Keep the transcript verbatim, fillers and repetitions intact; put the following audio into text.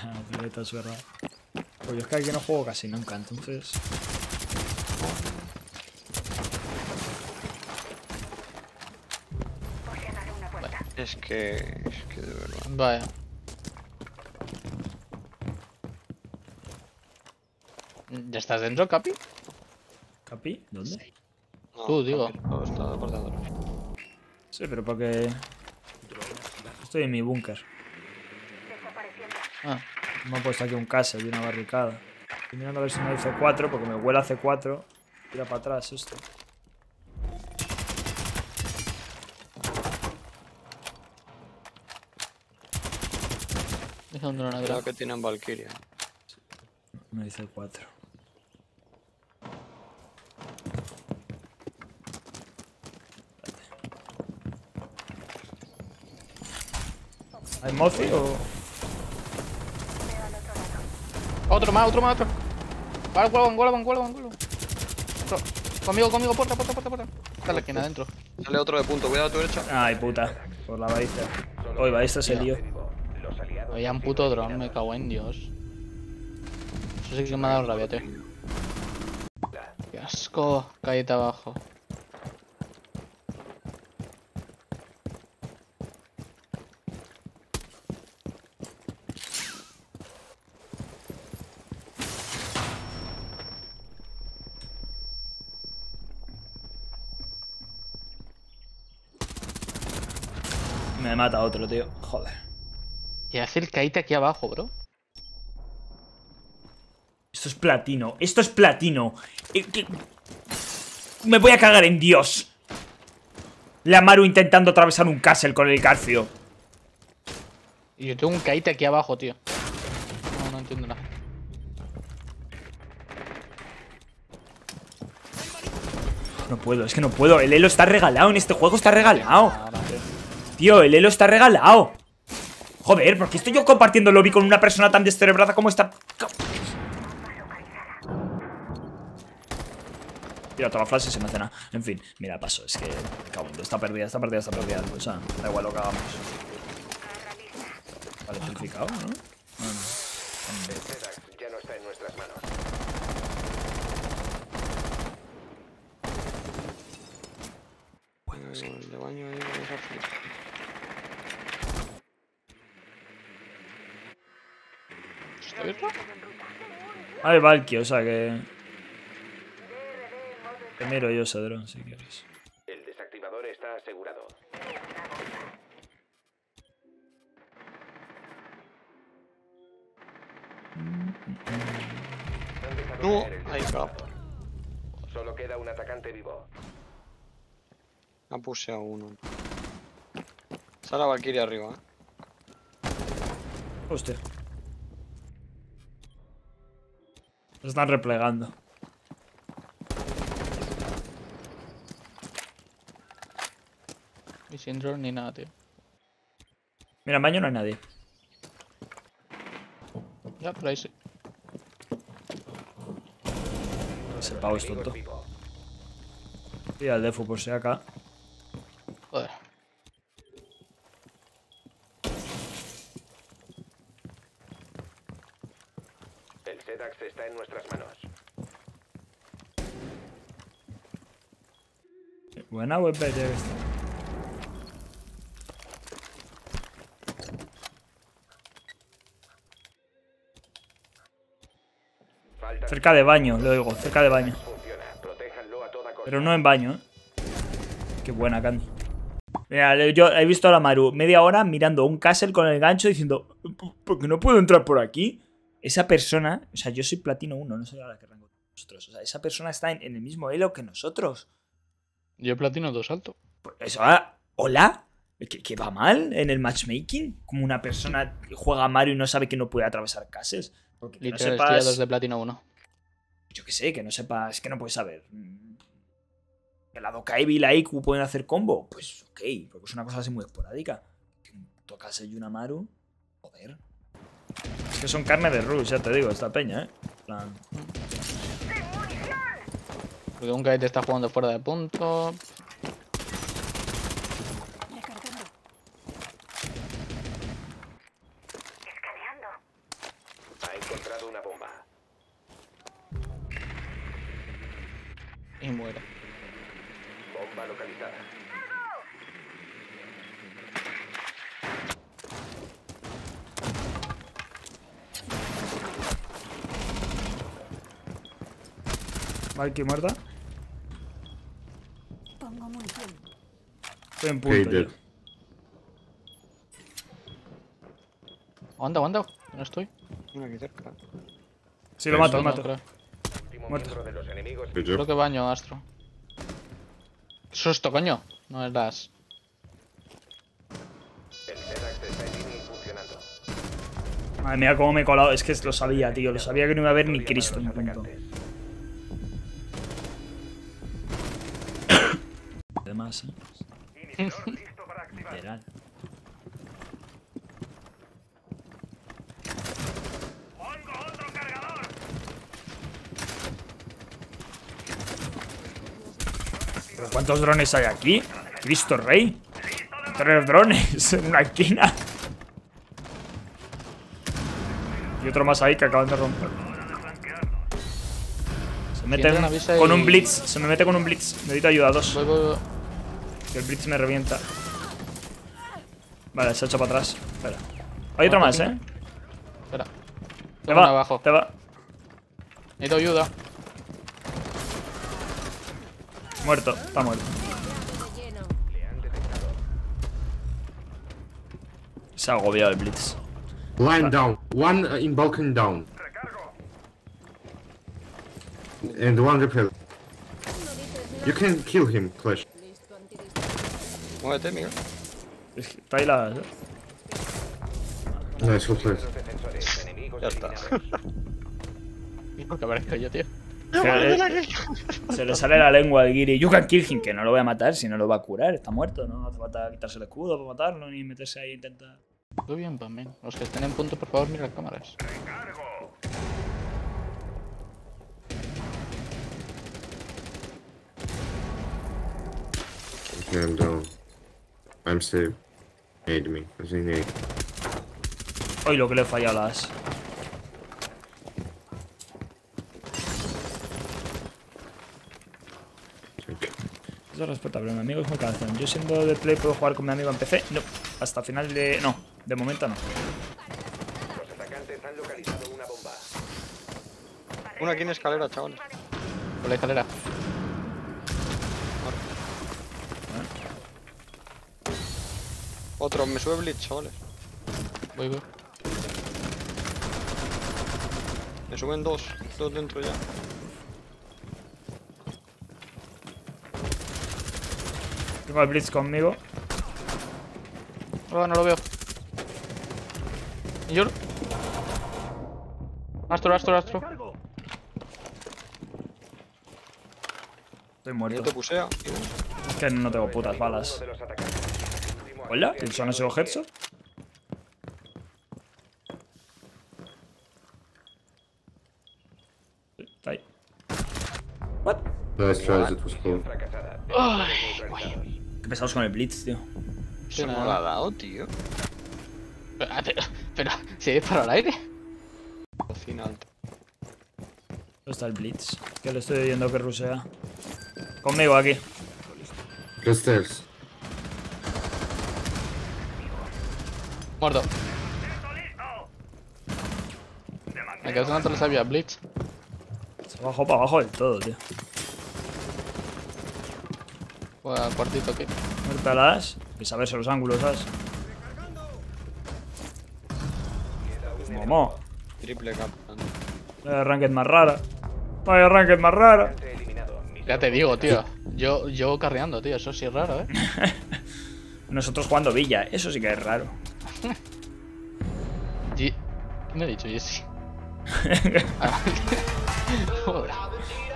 Violeta suerra. Pues yo es que aquí no juego casi nunca, entonces... Es que... es que de verdad... Vaya. ¿Ya estás dentro, Capi? ¿Capi? ¿Dónde? No, Tú, digo. Todo está por dentro. Sí, pero porque... Estoy en mi búnker. Ah, Me he puesto aquí un castle y una barricada. Estoy mirando a ver si no hay C cuatro, porque me huele a C cuatro. Tira para atrás esto. deja un dron Creo atrás. que tienen Valkyria. No hay C cuatro. ¿Hay Mozi o...? Otro más, otro más, otro. Vale, Gualaban, Gualaban, Gualaban, Gualaban. Otro. Conmigo, conmigo, puerta, puerta, puerta, puerta. Está en la esquina, adentro. Sale otro de punto, cuidado a tu derecha. Ay, puta. Por la baliza. Hoy baliza se lió. Había un puto dron, me cago en Dios. Eso sí que me ha dado rabia, tío. Qué asco. Cállate abajo. Me mata otro, tío. Joder. ¿Qué hace el Kaite aquí abajo, bro? Esto es platino. Esto es platino. Eh, que- Me voy a cagar en Dios. La Maru intentando atravesar un castle con el Garfio. Y yo tengo un Kaite aquí abajo, tío. No, no entiendo nada. No puedo, es que no puedo. El elo está regalado en este juego, está regalado. Ahora, tío. Tío, el elo está regalado. Joder, ¿por qué estoy yo compartiendo lobby con una persona tan descerebrada como esta? Tira toda la frase y se me hace nada. En fin, mira, paso. Es que, cabrón, está perdida, está perdida, está perdida. O sea, da igual lo que hagamos. Vale, electrificado, ¿no? No, no. Ya no está en nuestras manos. El de baño ahí, vamos a hacer. ¿Está abierto? Hay Valky, o sea que... Te miro yo ese dron si quieres. El desactivador está asegurado. Han dejado No, caer el ahí desactivador. crap. Solo queda un atacante vivo. Ha puseado uno. Sale la Valkyria arriba, eh. Hostia. Se están replegando. Y sin drone ni nada, tío. Mira, en baño no hay nadie. Ya, por ahí sí. Ese pavo es tonto. Vivo. Y al defu por si acá. Joder. El Sedax está en nuestras manos. Buena web esta. Faltan Cerca de baño, lo digo, cerca de baño. funciona. Protéjanlo a toda costa. Pero no en baño, ¿eh? Qué buena, Candy. Mira, yo he visto a la Maru media hora mirando un castle con el gancho diciendo ¿por qué no puedo entrar por aquí? Esa persona, o sea, yo soy platino uno, no sé ahora qué rango nosotros. O sea, esa persona está en, en el mismo elo que nosotros. Yo platino dos alto. Eso, ah, ¿hola? ¿Qué, qué va mal en el matchmaking? Como una persona juega a Mario y no sabe que no puede atravesar castles. Porque que no Literal, estoy a dos sepas... de platino uno. Yo qué sé, que no sepas, que no puedes saber. Que la Dokaibi y la Iku pueden hacer combo. Pues ok, porque es una cosa así muy esporádica. Que un Tokase y una Maru. Joder. Es que son carne de Rush, ya te digo, esta peña, eh. En plan, Porque un Kaite está jugando fuera de punto. encontrado una bomba. Y muere. Bomba localizada. Valky muerta. Pongo munición. Estoy en punto. dead. yo. Aguanta, aguanta. No estoy. Uno aquí cerca. Sí, lo mato, lo No, mato. creo. Último Muerto. miembro de los enemigos. Good Creo job. que baño, Astro. Susto, coño. No es las. El SEDAX está en línea y funcionando. Madre mía, cómo me he colado. Es que lo sabía, tío. Lo sabía que no iba a haber ni Cristo en Victoria punto. para los atacantes. Además, ¿eh? Literal. ¿Pero cuántos drones hay aquí? Cristo Rey. Tres drones en una esquina. Y otro más ahí que acaban de romper. Se mete Tiene en- una visa con y- un blitz. Se me mete con un blitz. Necesito ayuda, dos. Voy, voy, voy. Que el blitz me revienta. Vale, se ha hecho para atrás. Espera. Hay otro más, ¿eh? Espera. Te Tengo uno va, abajo. te va. Necesito ayuda. Muerto, está muerto. De lleno. Se ha agobiado el blitz. Line down. One uh, in balcony down. And one repel. You can kill him, Clash. Listo, antidisturbios. Muévete, Miguel. Es que está ahí la. Nice, well played. Los defensores enemigos Ya está. eliminados. ¿Y por qué aparezco yo, tío? Se, se le sale la lengua al Giri. You can kill him, que no lo voy a matar, si no lo va a curar. Está muerto, no hace falta quitarse el escudo para matarlo, ni meterse ahí e intentar. Muy bien, Pamén. Los que estén en punto, por favor, miren las cámaras. Okay, I'm down. I'm safe. Aid me. I think aid. Hoy lo que le he fallado a las. Okay. Eso es respetable, mi amigo es muy cabezón. Yo siendo de Play puedo jugar con mi amigo en P C. No, hasta final de. No, de momento no. Los atacantes han localizado una bomba. Uno aquí en escalera, chavales. Por la escalera. Otro, me sube Blitz, chavales. Voy, voy. Me suben dos. Dos dentro ya. Tengo al blitz conmigo. Oh, no lo veo. ¿Y yo? Astro, Astro, Astro. Estoy Yo muerto. te pusea. Es que no tengo putas Uno balas. de los atacantes. Último Hola, agente ¿eso no ha sido headshot? Sí, está ahí. What? Nice tries, it was cool. fracasada. Ay, Neutralizados. Qué pesados con el blitz, tío. Eso no nada. lo ha dado, tío. Pero, pero, pero ¿se dispara al aire? Al final. ¿Dónde está el blitz? Que le estoy viendo que rusea. Conmigo aquí. The stairs. Muerto. Me quedé no te lo sabía, Blitz. Se bajó para abajo del todo, tío. Voy al cuartito aquí. Muerte a las. Y saberse los ángulos, ¿sabes? Momo. Triple cap. Vaya ranked más rara. Vaya ranked más rara. Atacante eliminado. Misión Ya te digo, tío. Yo, yo carreando, tío. Eso sí es raro, ¿eh? Nosotros jugando Villa. Eso sí que es raro. G... ¿Qué me ha dicho Jesse? Ah, Joder.